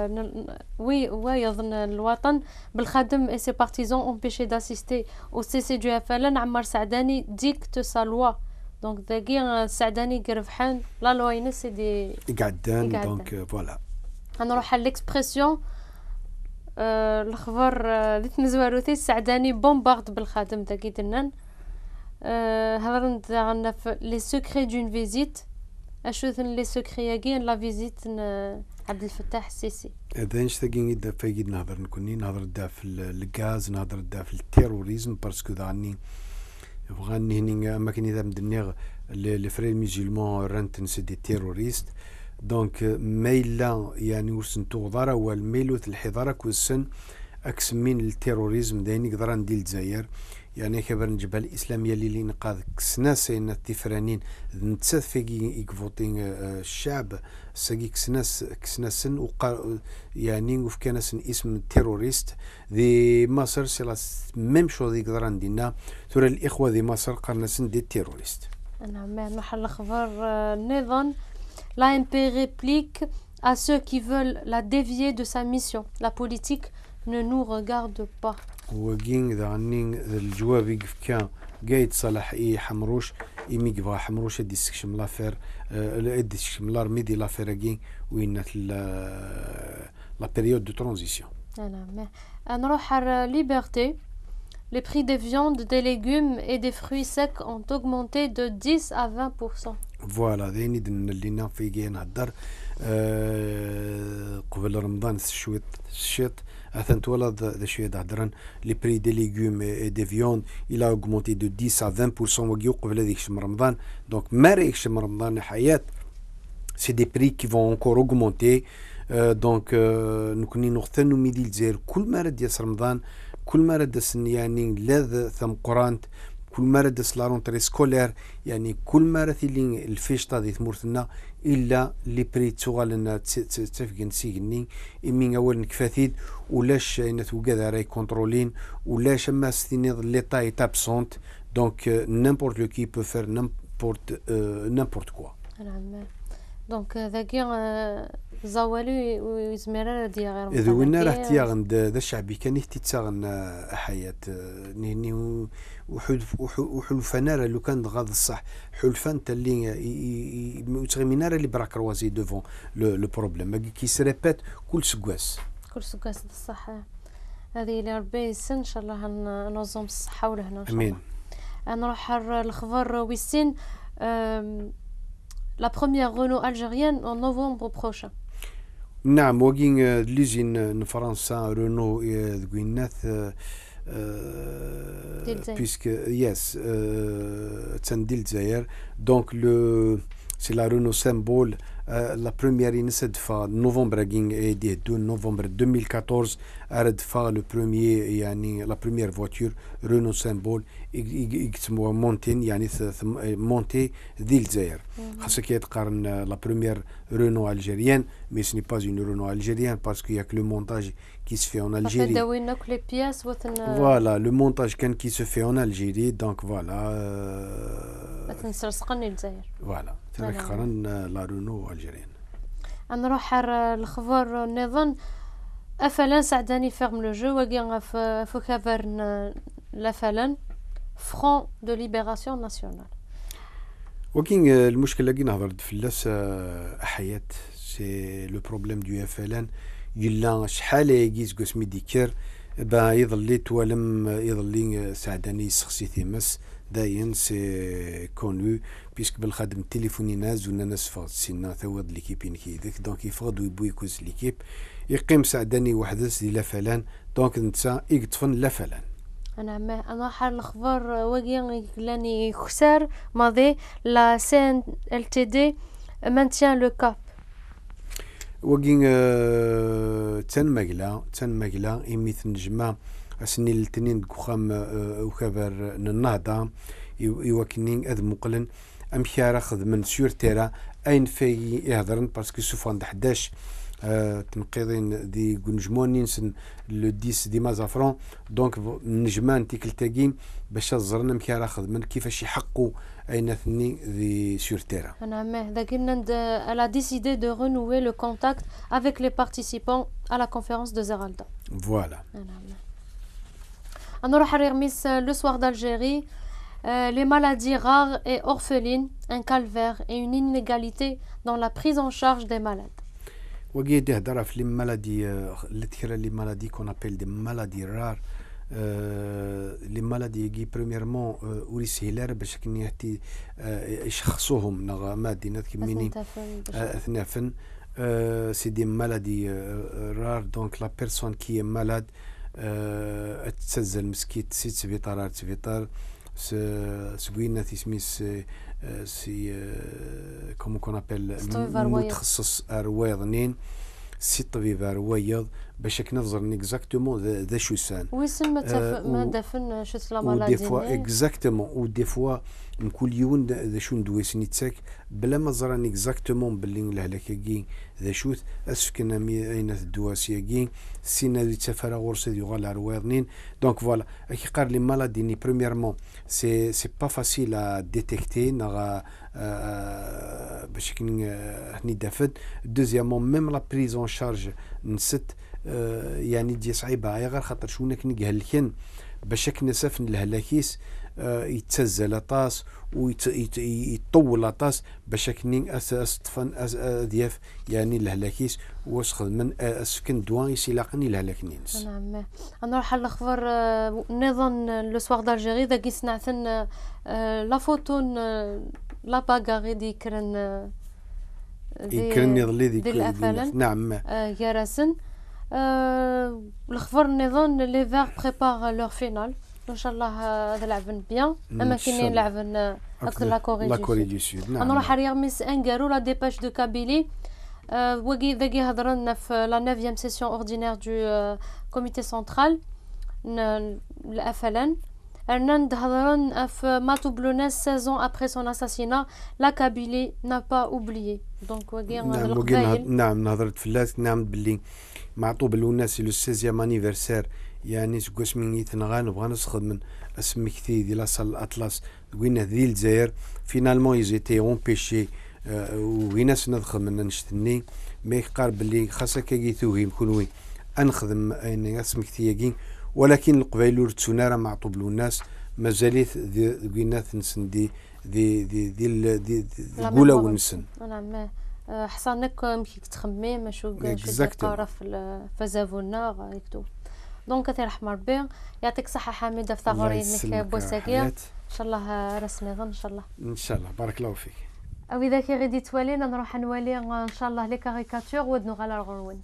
وي ويظن الوطن بالخادم اي سي بارتيزون امبيشي داسيستي او سي سي دو اف ال عمار سعداني ديكت سا لوا دونك داكي السعداني كرفحان لا لوين سي دي قعدان دونك فوالا. غنروح على ليكسبرسيون الخبر اللي تنزواروثي السعداني بومبارد بالخادم داكي دنان هضرنا عن لي سكري دون فيزيت اشوثن لي سكري ياكين لا فيزيت عبد الفتاح السيسي. هذا نشتاقين يدا فايد نهضر نكوني نهضر دا في الغاز نهضر دا في التيروريزم باسكو داني بغاني هني ما كاين اذا مدنيغ لي فري ميزيلمون رانت سي دي تيروريست دونك ميلا يعني ورسن تغضر والميلوث الحضاره كوسن اكسمين التيروريزم دايني قدر ندي الجزائر يعني كبر الجبهه الاسلاميه اللي نقاض كسناس ان التفرانين نتساف في يكفوتين الشعب ساقي كسناس كسناسن وقا يعني وف كانس اسم تيروريست ذي مصر سي لا ميم شو ذي قدر ندينا ترى الاخوه ذي مصر قرنسن دي تيروريست. نعم محل خبر النظام l'A M P réplique à ceux qui veulent la dévier de sa mission. La politique ne nous regarde pas. وكين ذا عنين الجواب يقف كان قايد صلاح اي حمروش اي ميقفا حمروش ادي سكشم لافير ادي سكشم لار ميدي لافير كين وين لا بيريود دو ترانزيسيون. نعم. نروح على ليبرتي. Les prix des viandes, des légumes et des fruits secs ont augmenté de dix à vingt pour cent. Voilà, ذيني دن اللي نافي جاي نهضر قبل رمضان شوية الشيط أثنت ولد ذا شوية هضرن لي بري دي ليغوم اي دي فيوند il a augmenté de dix à vingt pour cent وقيو قبل هذيك شم رمضان دونك ما رايك شم رمضان حياة سي دي بري كي فون انكور augmenter دونك نكوني نغثنو ميدي الجزائر كل ما رد ياس رمضان كل ما رد يعني لاذ ثم قرانت كل ما رد لا رونتري سكولير يعني كل ما رد اللي الفيشطا دي ثمورتنا الا لي بري تغالنا تفقن سيغني امين اول نكفاثيد ولاش نتوقع راي كونترولين ولاش ما ستينيض ليطا اي تابسونت دونك نيمبورت لو كي بو فير نيمبورت نيمبورت كوا. نعم. دونك ذاكي زوالي ويزميرا دي غير اذا وين راه تياغن ذا الشعبي كان يتيتساغن حياه نيني وحلفان راه لو كان غاض الصح حلفان اللي متغمينا راه اللي براك روازي دوفون لو بروبليم كي سي ريبيت كل سكواس كل سكواس الصح. هذه اللي ربي يسن ان شاء الله ننظم الصحه ولهنا ان شاء الله. امين. نروح الخبر ويسين la première Renault algérienne en novembre prochain. نعم وكين ليزين فرنسا رونو ذوينات puisque yes تنديل الجزائر دونك لو سي لا رونو سيمبول لا بروميير ينسد فا نوفمبر كين دي دو نوفمبر ألفين وأربعطاش ارد فا لو بروميير يعني لا بروميير فواتور رونو سيمبول يكتموا مونتين يعني مونتي ذي الجزائر خاصك يتقارن لا بروميير رونو الجيريان مي سني با اون رونو الجيريان باسكو ياك لو مونتاج qui se fait en Algérie. les pièces voilà, le montage qui se fait en Algérie, donc voilà. Voilà, c'est la Renault algérienne. نروح الخبر النظام افلان سعداني فيرم لو جو وكان في كافرن لافلان فرون دو ليبراسيون ناسيونال. وكين المشكله كي نهضر فلاس حياه سي لو بروبليم دو افلان يلا شحال يجيز قسمي ديكير با يظلي توالم يظلي سعداني يسخسي ثيمس داين سي كونو بيسك بالخدم التليفوني ناز ونا ناس فغد سينا ثواد ليكيبين كيدك دونك يفغد ويبو يكوز ليكيب يقيم سعداني وحدث دي لافلان دونك نتا يقطفن لافلان. انا ما انا حال الخبر وكي لاني خسار ماضي لا سي ان ال تي دي مانتيان لو كاب وكين تن مقلا تن مقلا إميث نجمع أسني الاثنين كخام وكبر النهضة يوكنين أذ مقلن أمشي أخذ من سور تيرا أين في يهضرن باسكو سوفان حداش تنقيضين دي جنجمون نسن لو ديس دي مازافرون دونك نجمان تيكل تاقيم باش الزرنا مكي أخذ من كيفاش يحقوا أين ثني دي سور تيرا. نعم داكن elle a décidé de renouer le contact avec les participants à la conférence de Zeralda. Voilà. نروح رميس لو سوار d'Algérie les maladies rares et orphelines un calvaire et une inégalité dans la prise en charge des malades. وقيد يهدر في لي مالادي اللي تكرا لي مالادي كون ابل دي مالادي رار لي مالادي يجي بريميرمون وري سهيلار باش كني يحتي يشخصوهم نغ مادينات كميني اثنافن سي دي مالادي رار دونك لا بيرسون كي مالاد تسزل مسكيت سيت سبيطار سبيطار سبوينا تسميس سي كومو كون ابل متخصص روايضنين سي طبيب روايض باش كنظر اكزاكتومون ذا شو سان ويسم ما دفن شو لا مالادي ودي فوا اكزاكتومون ودي فوا نكون يون ذا شو ندوي سنيتساك بلا ما زراني اكزاكتومون باللي لهلاكي ذا شوت اسفكنا مي اين الدواسياكي سينا دي تفرا غورس دي غال روايضنين دونك فوالا كي قال لي مالادي ني بريميرمون سي سي با فاسيل ا ديتيكتي نغا باش كني هني دافد دوزيامون ميم لا بريز اون شارج نست آه يعني دي صعيبه غير خاطر شونا كنقهل كن باش كنسف الهلاكيس آه يتسزل اطاس ويطول اطاس باش كنين استفن دياف يعني الهلاكيس وسخذ من اسكن دوان يسيلاقني الهلاكنينس. نعم. انا راح الاخبار نظن لو سوار دالجيري ذا كي سنعثن لا فوتون لا باغاغي دي كرن يكرن يضلي ذيك نعم يا راسن الخبر نظن لي فيغ بريبار لور فينال ان شاء الله هذا لعبن بيان اما كاينين لعبن اكثر لا كوري دو سود. انا راح ريغميس انغارو لا ديباش دو كابيلي وكي ذاكي هضرنا في لا نوفيام سيسيون اوردينير دو كوميتي سنترال الافلان Hernand هضرن في ماتو بلوناس سيزون ابري سون اساسينا لا كابيلي نا با اوبليي دونك وكي نعم نعم نهضرت فلات نعم باللي معطو بلوناس لو سيزيام انيفرسير يعني سكوس من يتنغا نبغى نسخد من اسم كثير ديال لاصال الاطلس وين ذي الجزائر فينالمون يزيتي اون بيشي ويناس ندخل من نشتني مي قارب اللي خاصك كي توهم كونوي انخدم يعني اسم كثير ولكن القبائل ورتسونا راه معطوب الناس مازالت قينات نسن دي دي دي دي دي قولا ونسن. نعم حصانك مكي تخمي ماشو شو قاره في فزافونا يكتب دونك كثير رحمه ربي يعطيك الصحه حميده في ثغورينك بوساكيا ان شاء الله رسمي غن ان شاء الله ان شاء الله بارك الله فيك. او اذا كي غادي توالينا نروح نوالي ان شاء الله لي كاريكاتور ودنو على الغرون.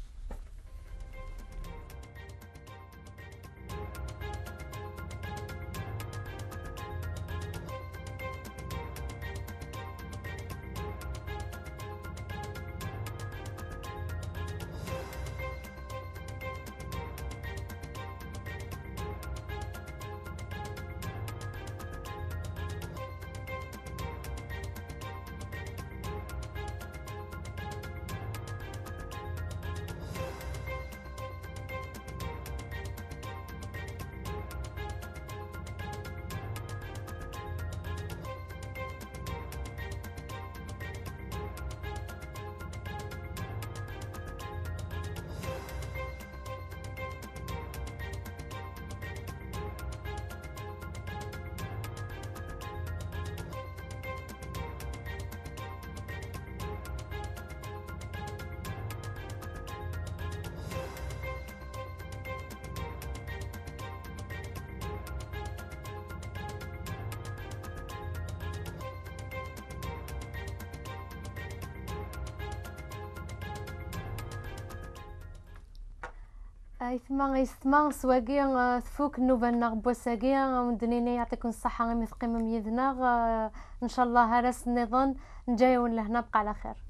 ايثما يستما سواقي تفوك النوبه بوساقي ودنيني يعطيكم الصحه غير مثقيم ميدنا ان شاء الله هرس النظام نجايون لهنا بقى على خير.